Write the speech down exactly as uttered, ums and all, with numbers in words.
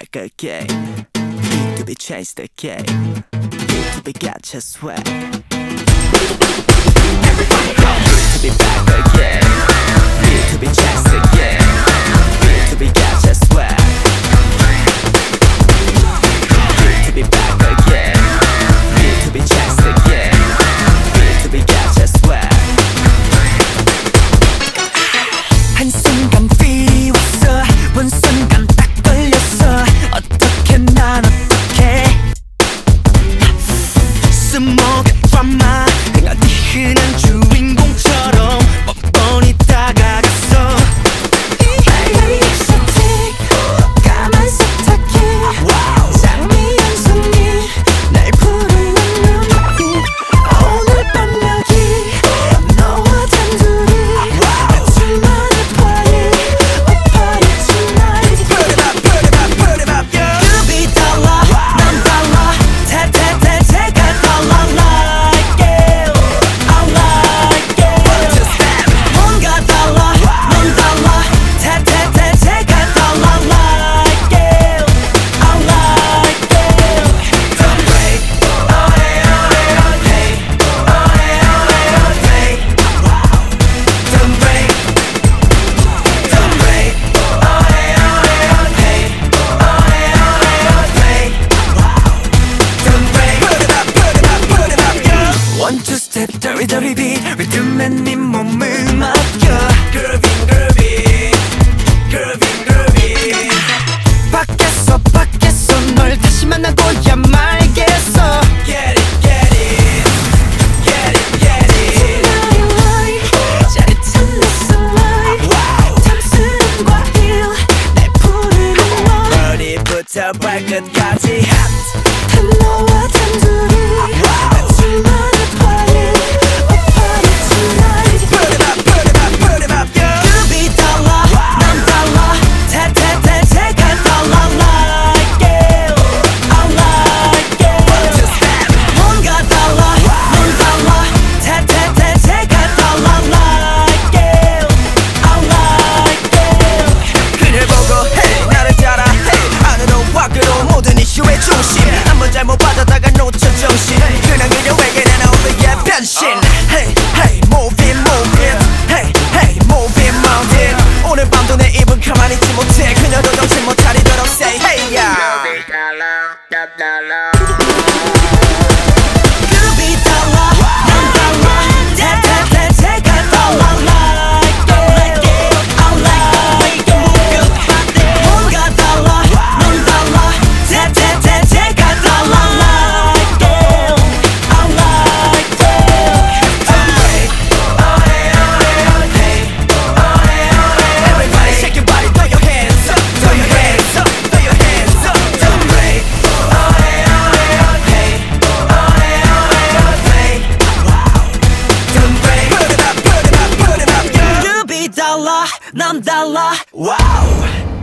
back again. Need to be changed again. Need to be gotcha sweat. Everybody go. Need to be back again. Need to be changed again. Need to be gotcha sweat. Need to be back again. Need to be changed again. Need to be gotcha sweat. 한순간 필이 왔어. 원순간 딱 걸렸어. 어떻게 난 어떻게 Smoke drama 그냥 네 흔한 주인공처럼 뻔뻔히 다가갔어. exotic 까만 세탁기 장미 한 송이 날 부르는 눈빛 오늘 밤 여기 너와 단둘이 둘만의 party a party tonight. Put it up, put it up, put it up, yeah. You be 달라 난 달라 태태태 제가 달라 like you I like you 뭔가 달라 넌 달라 태태태 제가 달라 like you I like you. Don't break oh hey oh hey oh hey oh hey oh hey oh hey Don't break Don't break oh hey oh hey oh hey oh hey oh hey oh hey Don't break. Put it up, put it up, put it up, yeah. One two step, dirty dirty beat. 리듬에 네 몸을 맡겨. Grooving, grooving, grooving, grooving. 밖에서 밖에서 널 다시 만나고야 말겠어. Get it, get it, get it, get it. Tonight light, 짜릿한 내 sunlight. 탐스런 과일, 날 부르는 너. 머리부터 발끝까지 hot. 단 너와 단둘이 둘만의 party a party tonight. Put it up, put it up, put it up, yeah. You be 달라 난 달라 태태태 제가 달라 like you I like you 뭔가 달라 넌 달라 태태태 제가 달라 like you I like you. 그녀를 보고 hey 나를 따라 hey 안으로 밖으로 모든 이슈의 중심. 한번 잘못 받아다가 놓쳐 정신. 그냥 그녀에게 난 오늘의 변신. Hey hey move it move it Hey hey move it mountain. 오늘 밤도 내 입은 가만히 있지 못해. 그녀도 정신 못 차리도록 say hey yeah. You be 달라 난 달라 태태태 제가 달라 like you I like you 뭔가 달라 넌 달라 태태태 제가 달라 like you I like you. Don't break oh hey oh hey oh hey oh hey oh hey. Everybody shake your body, throw your hands up, throw your hands up, throw your hands up. Don't break oh hey oh hey oh hey oh hey oh hey oh hey. Don't break. Put it up, put it up, put it up, yeah. You be 달라 난 달라 wow.